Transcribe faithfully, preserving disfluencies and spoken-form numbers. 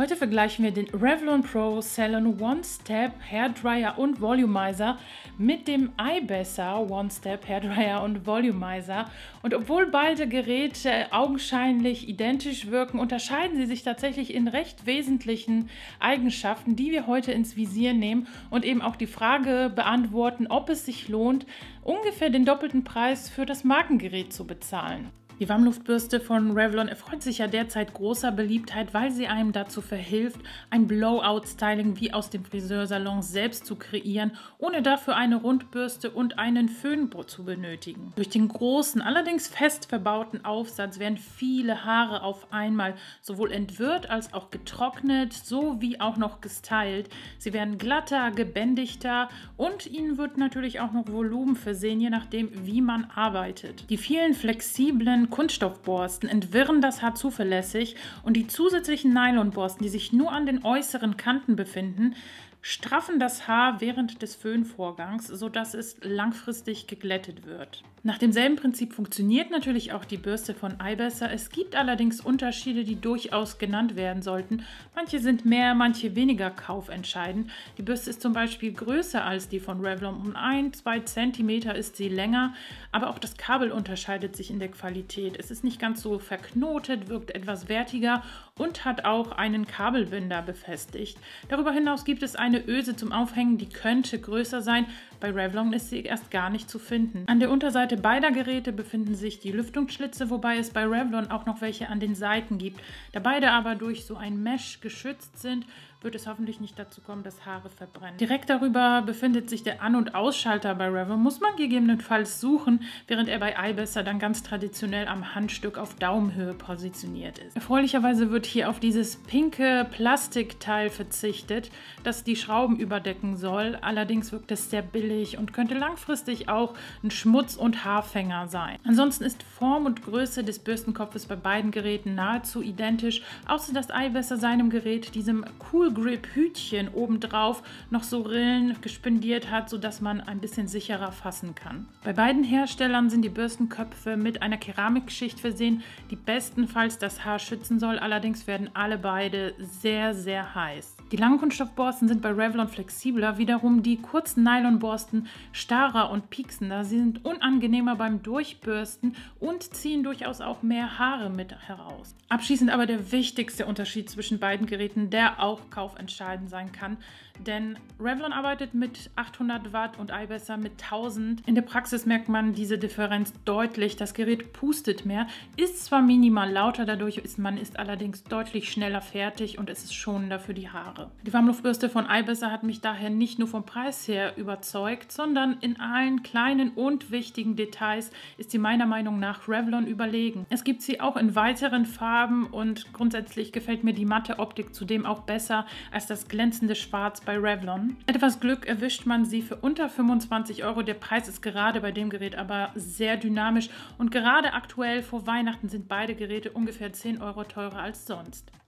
Heute vergleichen wir den Revlon Pro Salon One Step Hairdryer und Volumizer mit dem iBesser One Step Hairdryer und Volumizer. Und obwohl beide Geräte augenscheinlich identisch wirken, unterscheiden sie sich tatsächlich in recht wesentlichen Eigenschaften, die wir heute ins Visier nehmen und eben auch die Frage beantworten, ob es sich lohnt, ungefähr den doppelten Preis für das Markengerät zu bezahlen. Die Warmluftbürste von Revlon erfreut sich ja derzeit großer Beliebtheit, weil sie einem dazu verhilft, ein Blowout-Styling wie aus dem Friseursalon selbst zu kreieren, ohne dafür eine Rundbürste und einen Föhn zu benötigen. Durch den großen, allerdings fest verbauten Aufsatz werden viele Haare auf einmal sowohl entwirrt als auch getrocknet, sowie auch noch gestylt. Sie werden glatter, gebändigter und ihnen wird natürlich auch noch Volumen versehen, je nachdem, wie man arbeitet. Die vielen flexiblen Kunststoffborsten entwirren das Haar zuverlässig und die zusätzlichen Nylonborsten, die sich nur an den äußeren Kanten befinden, straffen das Haar während des Föhnvorgangs, sodass es langfristig geglättet wird. Nach demselben Prinzip funktioniert natürlich auch die Bürste von iBesser. Es gibt allerdings Unterschiede, die durchaus genannt werden sollten. Manche sind mehr, manche weniger kaufentscheidend. Die Bürste ist zum Beispiel größer als die von Revlon. Um ein, zwei Zentimeter ist sie länger, aber auch das Kabel unterscheidet sich in der Qualität. Es ist nicht ganz so verknotet, wirkt etwas wertiger und hat auch einen Kabelbinder befestigt. Darüber hinaus gibt es eine Öse zum Aufhängen, die könnte größer sein. Bei Revlon ist sie erst gar nicht zu finden. An der Unterseite beider Geräte befinden sich die Lüftungsschlitze, wobei es bei Revlon auch noch welche an den Seiten gibt. Da beide aber durch so ein Mesh geschützt sind, wird es hoffentlich nicht dazu kommen, dass Haare verbrennen. Direkt darüber befindet sich der An- und Ausschalter bei Revlon. Muss man gegebenenfalls suchen, während er bei iBesser dann ganz traditionell am Handstück auf Daumenhöhe positioniert ist. Erfreulicherweise wird hier auf dieses pinke Plastikteil verzichtet, das die Schrauben überdecken soll. Allerdings wirkt es sehr billig und könnte langfristig auch ein Schmutz- und Haarfänger sein. Ansonsten ist Form und Größe des Bürstenkopfes bei beiden Geräten nahezu identisch, außer dass iBesser seinem Gerät, diesem Cool Grip Hütchen obendrauf, noch so Rillen gespendiert hat, sodass man ein bisschen sicherer fassen kann. Bei beiden Herstellern sind die Bürstenköpfe mit einer Keramikschicht versehen, die bestenfalls das Haar schützen soll. Allerdings werden alle beide sehr, sehr heiß. Die langen Kunststoffborsten sind bei Revlon flexibler, wiederum die kurzen Nylonborsten starrer und pieksender. Sie sind unangenehmer beim Durchbürsten und ziehen durchaus auch mehr Haare mit heraus. Abschließend aber der wichtigste Unterschied zwischen beiden Geräten, der auch kaufentscheidend sein kann, denn Revlon arbeitet mit achthundert Watt und iBesser mit tausend. In der Praxis merkt man diese Differenz deutlich. Das Gerät pustet mehr, ist zwar minimal lauter, dadurch ist man ist allerdings deutlich schneller fertig und es ist schonender für die Haare. Die Warmluftbürste von iBesser hat mich daher nicht nur vom Preis her überzeugt, sondern in allen kleinen und wichtigen Details ist sie meiner Meinung nach Revlon überlegen. Es gibt sie auch in weiteren Farben und grundsätzlich gefällt mir die matte Optik zudem auch besser als das glänzende Schwarz bei Revlon. Etwas Glück erwischt man sie für unter fünfundzwanzig Euro. Der Preis ist gerade bei dem Gerät aber sehr dynamisch und gerade aktuell vor Weihnachten sind beide Geräte ungefähr zehn Euro teurer als sonst.